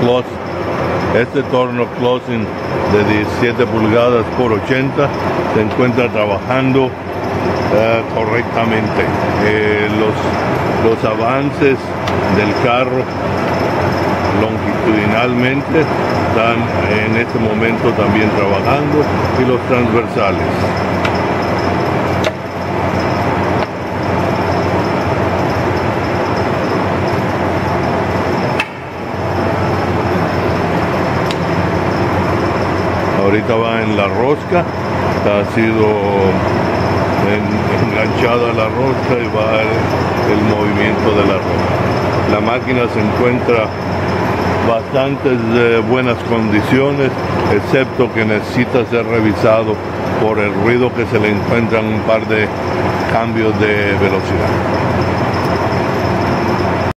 close. Este torno closing de 17 pulgadas por 80 se encuentra trabajando correctamente. Los avances del carro longitudinalmente están en este momento también trabajando, y los transversales. Ahorita va en la rosca, ha sido enganchada la rosca y va el movimiento de la rosca. La máquina se encuentra bastantes buenas condiciones, excepto que necesita ser revisado por el ruido que se le encuentran un par de cambios de velocidad.